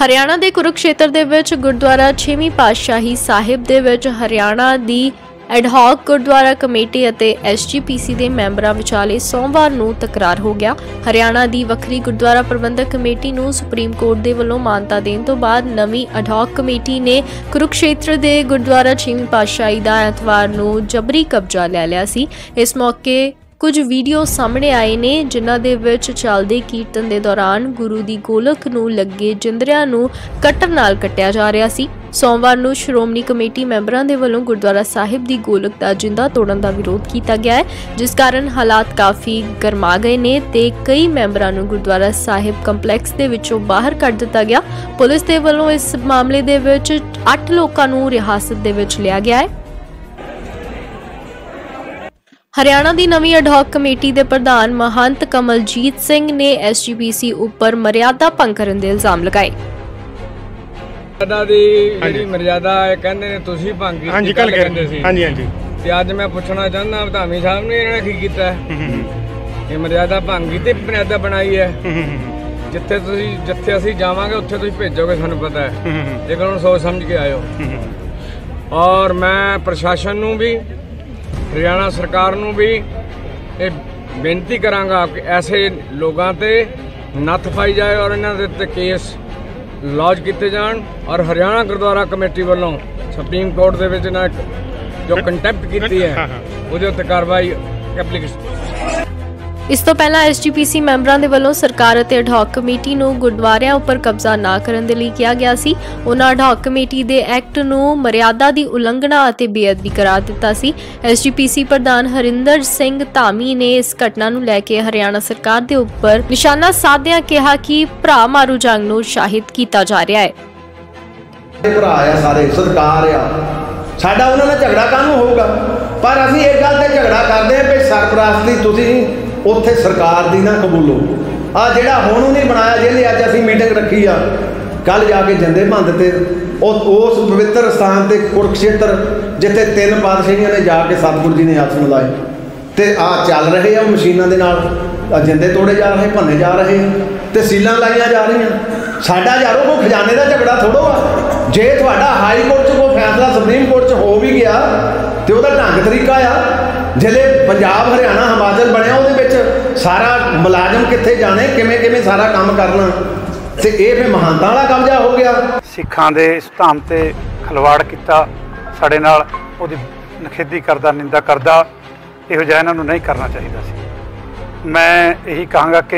हरियाणा के कुरुक्षेत्र दे विच गुरुद्वारा 6वीं पातशाही साहिब दे विच हरियाणा दी एडहॉक गुरुद्वारा कमेटी ਅਤੇ SGPC ਦੇ ਮੈਂਬਰਾਂ ਵਿਚਾਲੇ ਸੋਮਵਾਰ ਨੂੰ ਤਕਰਾਰ ਹੋ ਗਿਆ। ਹਰਿਆਣਾ ਦੀ ਵੱਖਰੀ ਗੁਰਦੁਆਰਾ ਪ੍ਰਬੰਧਕ ਕਮੇਟੀ ਨੂੰ ਸੁਪਰੀਮ ਕੋਰਟ ਦੇ ਵੱਲੋਂ ਮਾਨਤਾ ਦੇਣ ਤੋਂ ਬਾਅਦ ਨਵੀਂ ਐਡਹॉक ਕਮੇਟੀ ਨੇ ਕੁਰੂਕਸ਼ੇਤਰ ਦੇ ਗੁਰਦੁਆਰਾ 6ਵੀਂ ਪਾਤਸ਼ਾਹੀ ਦਾ ਐਤਵਾਰ ਨੂੰ ਜਬਰੀ ਕਬਜ਼ਾ ਲੈ ਲਿਆ ਸੀ। ਇਸ ਮੌਕੇ कुछ वीडियो सामने आए ने जिन्हां दे विच चलदे कीर्तन दे दौरान गुरु दी गोलक नूं लगे जिंदरियां नूं कट्टर नाल कट्टिया जा रहा सी। सोमवार नूं श्रोमणी कमेटी मैंबरां दे वल्लों गुरुद्वारा साहिब दी गोलक दा जिंदा तोड़न दा विरोध कीता गया है, जिस कारण हालात काफ़ी गरमा गए ने ते कई मैंबरां नूं गुरुद्वारा साहिब कंपलैक्स दे विचों बाहर कढ दिता गया। पुलिस दे वल्लों इस मामले दे विच 8 लोकां नूं रिहासत दे विच लिया गया है। हरियाणा की नवीं एडहॉक कमेटी के प्रधान महंत कमलजीत सिंह ने SGPC उपर मर्यादा भंग करने के इल्जाम लगाए। मर्यादा कहंदे ने तुसीं भंग कीती कहंदे सी। हां जी ते अज मैं पुछना चाहना धामी साहब ने इन्होंने की कीता है? ये मर्यादा भंग कीती मर्यादा बनाई है। जिथे असीं जावांगे उत्थे तुसीं भेजोगे, सानूं पता है, लेकिन हुण सोच समझ के आयो। और मैं प्रशासन नूं भी हरियाणा सरकार नूं भी ये बेनती करांगा कि ऐसे लोगों ते नत्थ पाई जाए और इन्हां दे उत्ते केस लॉज किए जान। और हरियाणा गुरुद्वारा कमेटी वालों सुप्रीम कोर्ट दे विच इन्हां जो कंटैप्ट की है उहदे उत्ते कार्रवाई एप्लीकेशन। इस तो पहला SGPC मैंबरां दे वल्लों सरकार ਅਤੇ एडहॉक कमेटी ਨੂੰ ਗੁਰਦੁਆਰਿਆਂ ਉੱਪਰ ਕਬਜ਼ਾ ਨਾ ਕਰਨ ਦੇ ਲਈ ਕਿਹਾ ਗਿਆ ਸੀ। ਉਹਨਾਂ एडहॉक ਕਮੇਟੀ ਦੇ ਐਕਟ ਨੂੰ ਮਰਿਆਦਾ ਦੀ ਉਲੰਘਣਾ ਅਤੇ ਬੇਅਦਬੀ ਕਰਾਰ ਦਿੱਤਾ ਸੀ। SGPC ਪ੍ਰਧਾਨ ਹਰਿੰਦਰ ਸਿੰਘ ਧਾਮੀ ਨੇ ਇਸ ਘਟਨਾ ਨੂੰ ਲੈ ਕੇ ਹਰਿਆਣਾ ਸਰਕਾਰ ਦੇ ਉੱਪਰ ਨਿਸ਼ਾਨਾ ਸਾਧਿਆਂ ਕਿਹਾ ਕਿ ਭਰਾ ਮਾਰੂ ਜੰਗ ਨੂੰ ਸ਼ਾਹਿਦ ਕੀਤਾ ਜਾ ਰਿਹਾ ਹੈ। ਭਰਾ ਆ ਸਾਰੇ ਸਰਕਾਰ ਆ, ਸਾਡਾ ਉਹਨਾਂ ਨਾਲ ਝਗੜਾ ਕਾਹਨੂੰ ਹੋਊਗਾ? ਪਰ ਅਸੀਂ ਇੱਕ ਗੱਲ ਤੇ ਝਗੜਾ ਕਰਦੇ ਹਾਂ ਕਿ ਸਰਪ੍ਰਸਤੀ ਤੁਸੀਂ ਉੱਥੇ ਸਰਕਾਰ ਦੀ ਨਾ ਕਬੂਲੋ। ਆ ਜਿਹੜਾ ਹੁਣ ਨਹੀਂ ਬਣਾਇਆ ਜਿਹਨੇ ਅੱਜ ਅਸੀਂ ਮੀਟਿੰਗ ਰੱਖੀ ਆ, ਕੱਲ ਜਾ ਕੇ ਜੰਦੇ ਭੰਦ ਤੇ ਉਸ ਪਵਿੱਤਰ ਸਥਾਨ ਤੇ ਕੁਰੂਕਸ਼ੇਤਰ ਜਿੱਥੇ 3 ਪਾਤਸ਼ਾਹੀਆਂ ਨੇ ਜਾ ਕੇ ਸਤਿਗੁਰੂ ਜੀ ਨੇ ਆਸਣ ਲਾਏ ਤੇ ਆ ਚੱਲ ਰਹੇ ਆ ਮਸ਼ੀਨਾਂ ਦੇ ਨਾਲ ਜਿੰਦੇ ਤੋੜੇ ਜਾ ਰਹੇ, ਭੰਨੇ ਜਾ ਰਹੇ ਤੇ ਸੀਲਾਂ ਲਾਈਆਂ ਜਾ ਰਹੀਆਂ। ਸਾਡਾ ਯਾਰੋ ਕੋਈ ਖਜ਼ਾਨੇ ਦਾ ਝਗੜਾ ਥੋੜੋ ਆ। ਜੇ ਤੁਹਾਡਾ ਹਾਈ ਕੋਰਟ 'ਚ ਕੋਈ ਫੈਸਲਾ ਸੁਪਰੀਮ ਕੋਰਟ 'ਚ ਹੋ ਵੀ ਗਿਆ ਤੇ ਉਹਦਾ ਢੰਗ ਤਰੀਕਾ ਆ। ਜਿਹੜੇ ਪੰਜਾਬ ਹਰਿਆਣਾ ਹਿਮਾਚਲ ਬਣਿਆ ਉਹਦੇ ਵਿੱਚ ਸਾਰਾ ਮੁਲਾਜ਼ਮ ਕਿੱਥੇ ਜਾਣੇ, ਕਿਵੇਂ ਸਾਰਾ ਕੰਮ ਕਰਨਾ, ਤੇ ਇਹ ਫਿਰ ਮਹਾਨਤਾ ਵਾਲਾ ਕਬਜ਼ਾ ਹੋ ਗਿਆ। ਸਿੱਖਾਂ ਦੇ ਇਸ ਧਾਮ ਤੇ ਖਲਵਾੜ ਕੀਤਾ ਸਾਡੇ ਨਾਲ, ਉਹਦੀ ਨਖੇਦੀ ਕਰਦਾ, ਨਿੰਦਾ ਕਰਦਾ, ਇਹੋ ਜਿਹਾ ਇਹਨਾਂ ਨੂੰ ਨਹੀਂ ਕਰਨਾ ਚਾਹੀਦਾ ਸੀ। ਮੈਂ ਇਹੀ ਕਹਾਂਗਾ ਕਿ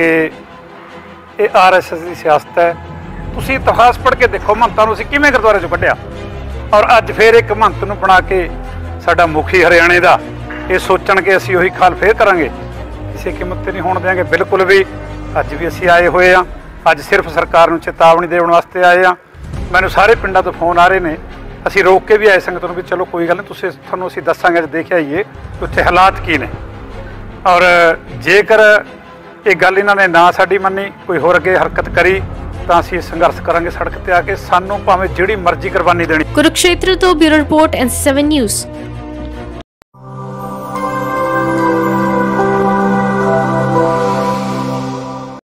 ਇਹ RSS ਦੀ ਸਿਆਸਤ ਹੈ। ਤੁਸੀਂ ਇਤਿਹਾਸ ਪੜ੍ਹ ਕੇ ਦੇਖੋ ਮਹੰਤਾਂ ਨੂੰ ਅਸੀਂ ਕਿਵੇਂ ਗੁਰਦੁਆਰੇ 'ਚੋਂ ਕੱਢਿਆ, ਔਰ ਅੱਜ ਫਿਰ ਇੱਕ ਮਹੰਤ ਨੂੰ ਬਣਾ ਕੇ ਸਾਡਾ ਮੁਖੀ ਹਰਿਆਣੇ ਦਾ ਇਹ ਸੋਚਣ ਕਿ ਅਸੀਂ ਉਹੀ ਖਾਲ ਫੇਰ ਕਰਾਂਗੇ, ਕਿਸੇ ਕੀਮਤ 'ਤੇ ਨਹੀਂ ਹੋਣ ਦਿਆਂਗੇ। ਬਿਲਕੁਲ ਵੀ ਅੱਜ ਵੀ ਅਸੀਂ ਆਏ ਹੋਏ ਹਾਂ, ਅੱਜ ਸਿਰਫ ਸਰਕਾਰ ਨੂੰ ਚੇਤਾਵਨੀ ਦੇਣ ਵਾਸਤੇ ਆਏ ਹਾਂ। ਮੈਨੂੰ ਸਾਰੇ ਪਿੰਡਾਂ ਤੋਂ ਫੋਨ ਆ ਰਹੇ ਨੇ, ਅਸੀਂ ਰੋਕ ਕੇ ਵੀ ਆਏ ਸੰਗਤ ਨੂੰ ਵੀ ਚਲੋ ਕੋਈ ਗੱਲ ਨਹੀਂ, ਤੁਹਾਨੂੰ ਅਸੀਂ ਦੱਸਾਂਗੇ, ਅੱਜ ਦੇਖ ਆਈਏ ਕਿ ਉੱਥੇ ਹਾਲਾਤ ਕੀ ਨੇ। ਔਰ ਜੇਕਰ ਇਹ ਗੱਲ ਇਹਨਾਂ ਨੇ ਨਾ ਸਾਡੀ ਮੰਨੀ, ਕੋਈ ਹੋਰ ਅੱਗੇ ਹਰਕਤ ਕਰੀ ਤਾਂ ਅਸੀਂ ਸੰਘਰਸ਼ ਕਰਾਂਗੇ ਸੜਕ ਤੇ ਆ ਕੇ, ਸਾਨੂੰ ਭਾਵੇਂ ਜਿਹੜੀ ਮਰਜ਼ੀ ਕੁਰਬਾਨੀ ਦੇਣੀ। ਕੁਰੂਕਸ਼ੇਤਰ ਤੋਂ ਬਿਊਰੋ ਰਿਪੋਰਟ NC7 ਨਿਊਜ਼।